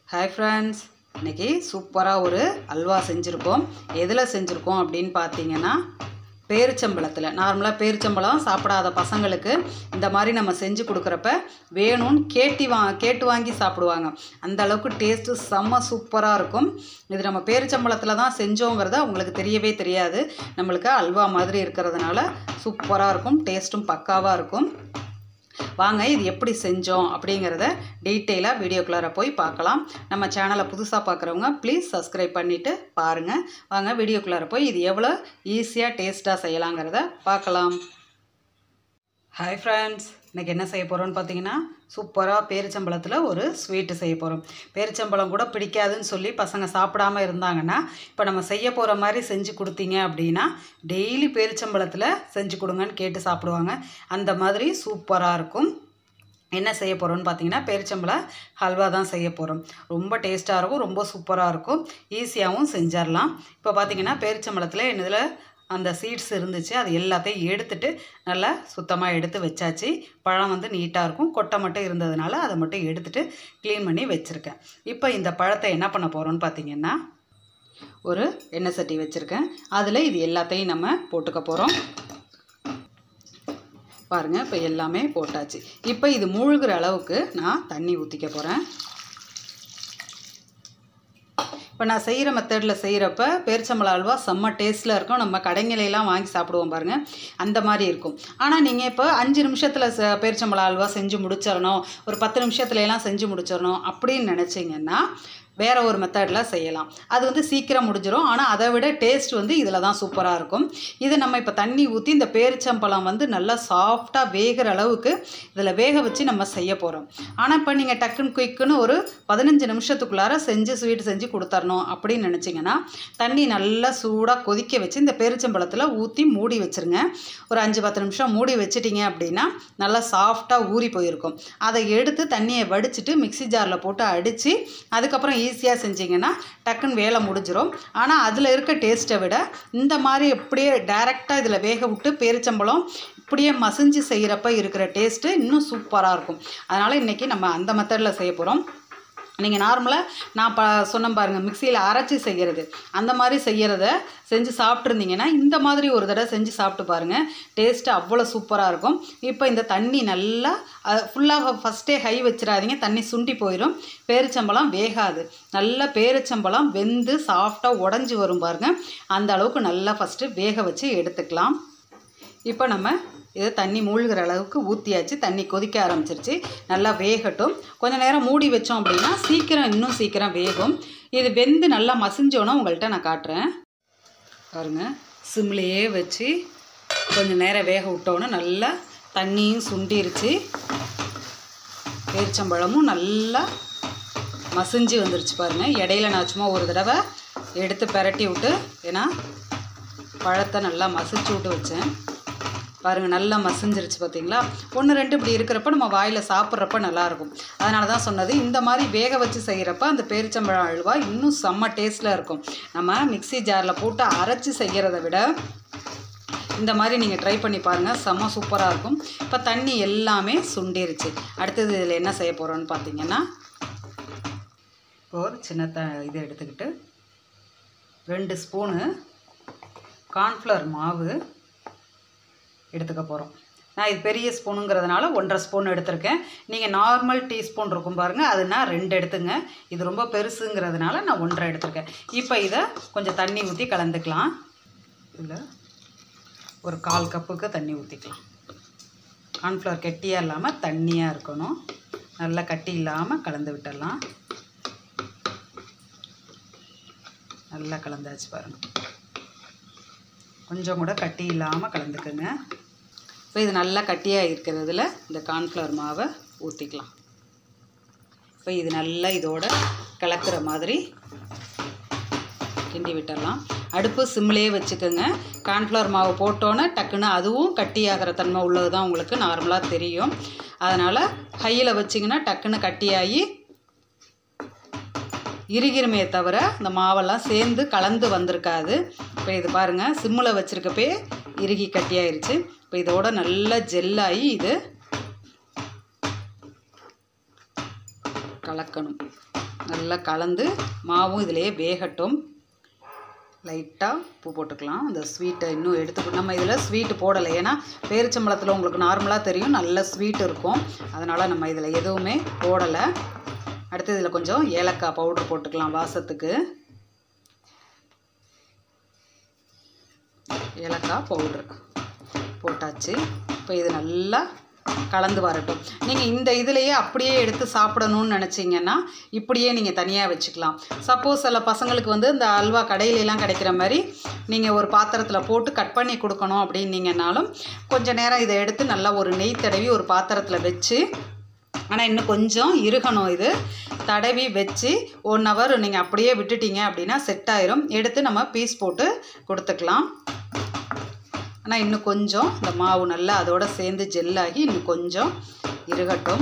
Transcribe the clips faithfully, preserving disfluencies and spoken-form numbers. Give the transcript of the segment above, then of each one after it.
Hi friends, இன்னைக்கு சூப்பரா ஒரு அல்வா செஞ்சிருக்கோம். எதுல செஞ்சிருக்கோம் அப்படினு பாத்தீங்கன்னா பேரிச்சம்பழத்துல. நார்மலா பேரிச்சம்பழம் சாப்பிடாத பசங்களுக்கு இந்த மாதிரி நம்ம செஞ்சு கொடுக்கறப்ப வேணும்னு கேட்டி வா கேட்டு வாங்கி சாப்பிடுவாங்க. அந்த அளவுக்கு டேஸ்ட் செம்ம சூப்பரா இருக்கும். இது நம்ம பேரிச்சம்பழத்துல தான் செஞ்சோங்கிறது உங்களுக்கு தெரியவே தெரியாது. நமக்கு அல்வா மாதிரி இருக்குறதுனால சூப்பரா இருக்கும். டேஸ்டும் பக்காவா இருக்கும். வாங்க இது எப்படி செஞ்சோம் அப்படிங்கறத டீடைலா வீடியோக்குள்ள போய் பார்க்கலாம். நம்ம சேனலை புதுசா பார்க்கறவங்க ப்ளீஸ் சப்ஸ்கிரைப் பண்ணிட்டு பாருங்க. வாங்க வீடியோக்குள்ள போய் இது எவ்வளவு ஈஸியா டேஸ்டா செய்யலாம்ங்கறத பார்க்கலாம். ஹாய் ஃப்ரெண்ட்ஸ், இன்னைக்கு என்ன செய்ய போறோம்னு பாத்தீங்கன்னா சூப்பரா பேரிச்சம்பழத்துல ஒரு ஸ்வீட் செய்ய போறோம். பேரிச்சம்பழம் கூட பிடிக்காதுன்னு சொல்லி பசங்க சாப்பிடாம இருந்தாங்கன்னா இப்போ நம்ம செய்ய போற மாதிரி செஞ்சு கொடுத்தீங்க அப்படினா டெய்லி பேரிச்சம்பழத்துல செஞ்சு கொடுங்கன்னு கேட்டு சாப்பிடுவாங்க. அந்த மாதிரி சூப்பரா இருக்கும். என்ன செய்ய போறோம்னு பாத்தீங்கன்னா பேரிச்சம்பழ ஹல்வா தான் செய்ய போறோம். ரொம்ப டேஸ்டா இருக்கும், ரொம்ப சூப்பரா இருக்கும். ஈஸியாவும் செஞ்சிரலாம். இப்போ பாத்தீங்கன்னா பேரிச்சம்பழத்துல என்னதுல அந்த சீட்ஸ் இருந்துச்சு, அது எல்லாத்தையும் எடுத்துட்டு நல்லா சுத்தமா எடுத்து வச்சாச்சு. பழம் வந்து நீட்டா இருக்கும். கொட்டை மட்டும் இருந்ததனால அதை மட்டும் எடுத்துட்டு க்ளீன் பண்ணி வச்சிருக்கேன். இப்போ இந்த பழத்தை என்ன பண்ண போறோம்னு பாத்தீங்கன்னா ஒரு எண்ணெய் சட்டி வச்சிருக்கேன். அதுல இது எல்லாத்தையும் நம்ம போட்டுக்க போறோம். பாருங்க, இப்போ எல்லாமே போட்டாச்சு. இப்போ இது மூழ்குற அளவுக்கு நான் தண்ணி ஊத்திக்க போறேன். இப்போ நான் செய்கிற மெத்தடில் செய்கிறப்ப பேரிச்சம்பழ அல்வா செம்ம டேஸ்ட்டில் இருக்கும். நம்ம கடைங்களெல்லாம் வாங்கி சாப்பிடுவோம் பாருங்கள், அந்த மாதிரி இருக்கும். ஆனால் நீங்கள் இப்போ அஞ்சு நிமிஷத்தில் ச பேரிச்சம்பழ அல்வா செஞ்சு முடிச்சிடணும், ஒரு பத்து நிமிஷத்துலலாம் செஞ்சு முடிச்சிடணும் அப்படின்னு நினச்சிங்கன்னா வேறு ஒரு மெத்தடில் செய்யலாம். அது வந்து சீக்கிரம் முடிஞ்சிடும். ஆனால் அதை விட டேஸ்ட் வந்து இதில் தான் சூப்பராக இருக்கும். இதை நம்ம இப்போ தண்ணி ஊற்றி இந்த பேரிச்சம்பழம் வந்து நல்லா சாஃப்டாக வேகிற அளவுக்கு இதில் வேக வச்சு நம்ம செய்ய போகிறோம். ஆனால் இப்போ நீங்கள் டக்குன்னு குயிக்குன்னு ஒரு பதினஞ்சு நிமிஷத்துக்குள்ளார செஞ்சு ஸ்வீட் செஞ்சு கொடுத்துடணும் அப்படின்னு நினச்சிங்கன்னா தண்ணி நல்லா சூடாக கொதிக்க வச்சு இந்த பேரிச்சம்பழத்தில் ஊற்றி மூடி வச்சுருங்க. ஒரு அஞ்சு பத்து நிமிஷம் மூடி வச்சிட்டிங்க அப்படின்னா நல்லா சாஃப்டாக ஊறி போயிருக்கும். அதை எடுத்து தண்ணியை வடிச்சிட்டு மிக்சி ஜாரில் போட்டு அடித்து அதுக்கப்புறம் ஈஸியாக செஞ்சிங்கன்னா டக்குன்னு வேலை முடிஞ்சிடும். ஆனால் அதில் இருக்க டேஸ்ட்டை விட இந்த மாதிரி எப்படியே டைரெக்டாக இதில் வேக விட்டு பேரிச்சம்பழம் இப்படியே மசிஞ்சு செய்கிறப்ப இருக்கிற டேஸ்ட்டு இன்னும் சூப்பராக இருக்கும். அதனால் இன்றைக்கி நம்ம அந்த மெத்தடில் செய்ய போகிறோம். நீங்கள் நார்மலாக நான் ப சொன்ன பாருங்கள் மிக்சியில் அரைச்சி செய்கிறது, அந்த மாதிரி செய்கிறத செஞ்சு சாப்பிட்ருந்தீங்கன்னா இந்த மாதிரி ஒரு தடவை செஞ்சு சாப்பிட்டு பாருங்கள். டேஸ்ட்டு அவ்வளோ சூப்பராக இருக்கும். இப்போ இந்த தண்ணி நல்லா ஃபுல்லாக ஃபஸ்ட்டே ஹை வச்சிடாதீங்க, தண்ணி சுண்டி போயிடும். பேரிச்சம்பழம் வேகாது. நல்லா பேரிச்சம்பழம் வெந்து சாஃப்டாக உடஞ்சி வரும் பாருங்கள். அந்த அளவுக்கு நல்லா ஃபஸ்ட்டு வேக வச்சு எடுத்துக்கலாம். இப்போ நம்ம இதை தண்ணி மூழ்கிற அளவுக்கு ஊற்றியாச்சு. தண்ணி கொதிக்க ஆரம்பிச்சிருச்சு. நல்லா வேகட்டும். கொஞ்சம் நேரம் மூடி வச்சோம் அப்படின்னா சீக்கிரம் இன்னும் சீக்கிரம் வேகும். இது வெந்து நல்லா மசிஞ்சோன்னா உங்கள்கிட்ட நான் காட்டுறேன். பாருங்கள், சிம்லேயே வச்சு கொஞ்சம் நேரம் வேக விட்டோன்னா நல்லா தண்ணியும் சுண்டிருச்சு. பேரிச்சம்பழமும் நல்லா மசிஞ்சு வந்துருச்சு பாருங்கள். இடையில நான் சும்மா ஒரு தடவை எடுத்து பிரட்டி விட்டு, ஏன்னா பழத்தை நல்லா மசிச்சு விட்டு வச்சேன். பாருங்கள், நல்லா மசிஞ்சிருச்சு பார்த்தீங்களா. ஒன்று ரெண்டு இப்படி இருக்கிறப்ப நம்ம வாயில் சாப்பிட்றப்ப நல்லாயிருக்கும். அதனால தான் சொன்னது, இந்த மாதிரி வேக வச்சு செய்கிறப்ப அந்த பேரிச்சம்பழம் அல்வா இன்னும் செம்ம டேஸ்ட்டில் இருக்கும். நம்ம மிக்சி ஜாரில் போட்டு அரைச்சி செய்கிறத விட இந்த மாதிரி நீங்கள் ட்ரை பண்ணி பாருங்கள், செம்ம சூப்பராக இருக்கும். இப்போ தண்ணி எல்லாமே சுண்டிருச்சு. அடுத்தது இதில் என்ன செய்ய போகிறோன்னு பார்த்தீங்கன்னா ஒரு சின்ன த இதை எடுத்துக்கிட்டு ரெண்டு ஸ்பூனு கார்ன்ஃப்ளவர் மாவு எடுத்துக்க போகிறோம். நான் இது பெரிய ஸ்பூனுங்கிறதுனால ஒன்றரை ஸ்பூன் எடுத்திருக்கேன். நீங்கள் நார்மல் டீஸ்பூன் இருக்கும் பாருங்கள், அதுனா ரெண்டு எடுத்துங்க. இது ரொம்ப பெருசுங்கிறதுனால நான் ஒன்றரை எடுத்திருக்கேன். இப்போ இதை கொஞ்சம் தண்ணி ஊற்றி கலந்துக்கலாம். இதில் ஒரு கால் கப்புக்கு தண்ணி ஊற்றிக்கலாம். கார்ன்ஃப்ளவர் கெட்டியாக இல்லாமல் தண்ணியாக இருக்கணும். நல்லா கட்டி இல்லாமல் கலந்து விட்டுடலாம். நல்லா கலந்தாச்சு பாருங்கள். கொஞ்சம் கூட கட்டி இல்லாமல் கலந்துக்குங்க. இப்போ இது நல்லா கட்டியாக இருக்கிறதுல இந்த கார்ன்ஃப்ளவர் மாவை ஊற்றிக்கலாம். இப்போ இது நல்லா இதோட கலக்கிற மாதிரி கிண்டி விட்டுடலாம். அடுப்பு சிம்லேயே வச்சுக்கோங்க. கார்ன்ஃப்ளவர் மாவு போட்டோன்னே டக்குன்னு அதுவும் கட்டியாகிற தன்மை உள்ளது தான் உங்களுக்கு நார்மலாக தெரியும். அதனால் ஹையில் வச்சிங்கன்னா டக்குன்னு கட்டியாகி இறுகிருமே தவிர இந்த மாவெல்லாம் சேர்ந்து கலந்து வந்திருக்காது. இப்போ இது பாருங்கள், சிம்மில் வச்சுருக்கப்பே இறுகி கட்டியாயிருச்சு. இப்போ இதோட நல்லா ஜெல்லாகி இது கலக்கணும். நல்லா கலந்து மாவும் இதிலேயே வேகட்டும். லைட்டாக உப்பு போட்டுக்கலாம். அந்த ஸ்வீட்டை இன்னும் எடுத்து நம்ம இதில் ஸ்வீட்டு போடலை, ஏன்னா பேரிச்சம்பழத்தில் உங்களுக்கு நார்மலாக தெரியும் நல்ல ஸ்வீட் இருக்கும், அதனால் நம்ம இதில் எதுவுமே போடலை. அடுத்து இதில் கொஞ்சம் ஏலக்காய் பவுட்ரு போட்டுக்கலாம் வாசத்துக்கு. ஏலக்காய் பவுட்ரு போட்டாச்சு. இப்போ இது நல்லா கலந்து வரட்டும். நீங்கள் இந்த இதிலையே அப்படியே எடுத்து சாப்பிடணும்னு நினச்சிங்கன்னா இப்படியே நீங்கள் தனியாக வச்சுக்கலாம். சப்போஸ் சில பசங்களுக்கு வந்து இந்த அல்வா கடையிலலாம் கிடைக்கிற மாதிரி நீங்கள் ஒரு பாத்திரத்தில் போட்டு கட் பண்ணி கொடுக்கணும் அப்படின்னீங்கன்னாலும் கொஞ்சம் நேரம் இதை எடுத்து நல்லா ஒரு நெய் தடவி ஒரு பாத்திரத்தில் வச்சு, ஆனால் இன்னும் கொஞ்சம் இறுகணும், இது தடவி வச்சு ஒன் ஹவர் நீங்கள் அப்படியே விட்டுட்டீங்க அப்படின்னா செட் ஆயிரும். எடுத்து நம்ம பீஸ் போட்டு கொடுத்துக்கலாம். ஆனால் இன்னும் கொஞ்சம் இந்த மாவு நல்லா அதோடு சேர்ந்து ஜெல்லாகி இன்னும் கொஞ்சம் இறுகட்டும்.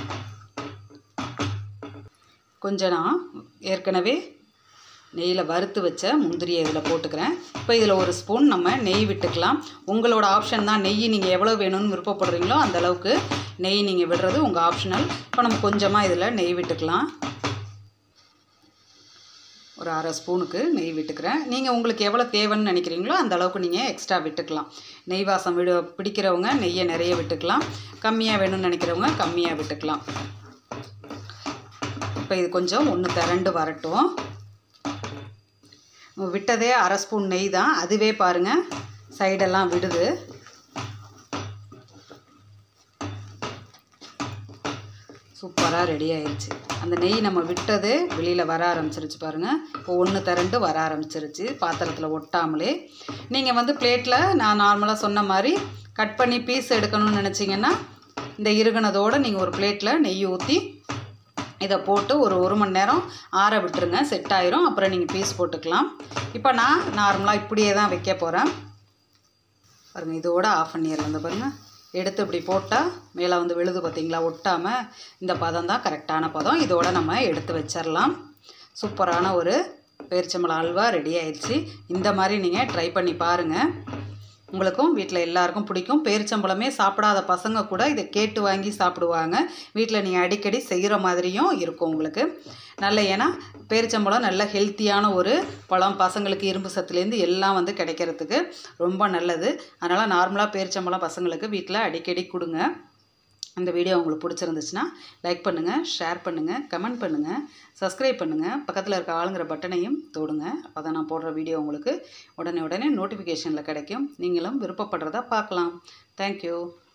கொஞ்சம் நான் ஏற்கனவே நெய்யில் வறுத்து வச்ச முந்திரியை இதில் போட்டுக்கிறேன். இப்போ இதில் ஒரு ஸ்பூன் நம்ம நெய் விட்டுக்கலாம். உங்களோட ஆப்ஷன் தான், நெய் நீங்கள் எவ்வளோ வேணும்னு விருப்பப்படுறீங்களோ அந்தளவுக்கு நெய் நீங்கள் விடுறது உங்கள் ஆப்ஷனல். இப்போ நம்ம கொஞ்சமாக இதில் நெய் விட்டுக்கலாம். ஒரு அரை ஸ்பூனுக்கு நெய் விட்டுக்கிறேன். நீங்கள் உங்களுக்கு எவ்வளோ தேவைன்னு நினைக்கிறீங்களோ அந்த அளவுக்கு நீங்கள் எக்ஸ்ட்ரா விட்டுக்கலாம். நெய் வாசம் விடு பிடிக்கிறவங்க நெய்யை நிறைய விட்டுக்கலாம், கம்மியாக வேணும்னு நினைக்கிறவங்க கம்மியாக விட்டுக்கலாம். இப்போ இது கொஞ்சம் ஒன்று திரண்டு வரட்டும். விட்டதே அரை ஸ்பூன் நெய் தான், அதுவே பாருங்கள் சைடெல்லாம் விடுது. சூப்பராக ரெடி ஆயிடுச்சு. அந்த நெய் நம்ம விட்டது வெளியில் வர ஆரம்பிச்சிருச்சு பாருங்கள். இப்போ ஒன்று திரண்டு வர ஆரம்பிச்சிருச்சு பாத்திரத்தில் ஒட்டாமலே. நீங்கள் வந்து பிளேட்டில் நான் நார்மலாக சொன்ன மாதிரி கட் பண்ணி பீஸ் எடுக்கணும்னு நினச்சிங்கன்னா இந்த இறுகினதோடு நீங்கள் ஒரு பிளேட்டில் நெய் ஊற்றி இதை போட்டு ஒரு ஒரு மணி நேரம் ஆற விட்டுருங்க, செட் ஆயிரும். அப்புறம் நீங்கள் பீஸ் போட்டுக்கலாம். இப்போ நான் நார்மலாக இப்படியே தான் வைக்க போகிறேன் பாருங்கள். இதோடு ஆஃப் பண்ணிடலாம். இந்த பாருங்கள் எடுத்து இப்படி போட்டால் மேலே வந்து விழுது பார்த்திங்களா, ஒட்டாமல். இந்த பதம் தான் கரெக்டான பதம். இதோட நம்ம எடுத்து வச்சிடலாம். சூப்பரான ஒரு பேரிச்சம்பழம் அல்வா ரெடி ஆயிடுச்சு. இந்த மாதிரி நீங்கள் ட்ரை பண்ணி பாருங்கள், உங்களுக்கும் வீட்டில் எல்லாருக்கும் பிடிக்கும். பேரிச்சம்பழமே சாப்பிடாத பசங்க கூட இதை கேட்டு வாங்கி சாப்பிடுவாங்க. வீட்டில் நீங்கள் அடிக்கடி செய்கிற மாதிரியும் இருக்கும் உங்களுக்கு நல்ல. ஏன்னா பேரிச்சம்பழம் நல்ல ஹெல்த்தியான ஒரு பழம், பசங்களுக்கு இரும்பு சத்துலேருந்து எல்லாம் வந்து கிடைக்கிறதுக்கு ரொம்ப நல்லது. அதனால் நார்மலாக பேரிச்சம்பழம் பசங்களுக்கு வீட்டில் அடிக்கடி கொடுங்க. இந்த வீடியோ உங்களுக்கு பிடிச்சிருந்துச்சுன்னா லைக் பண்ணுங்கள், ஷேர் பண்ணுங்கள், கமெண்ட் பண்ணுங்கள், சப்ஸ்கிரைப் பண்ணுங்கள், பக்கத்தில் இருக்க ஆளுங்கிற பட்டனையும் தொடுங்க. அப்போ தான் நான் போடுற வீடியோ உங்களுக்கு உடனே உடனே நோட்டிஃபிகேஷனில் கிடைக்கும். நீங்களும் விருப்பப்படுறதா பார்க்கலாம். தேங்க்யூ.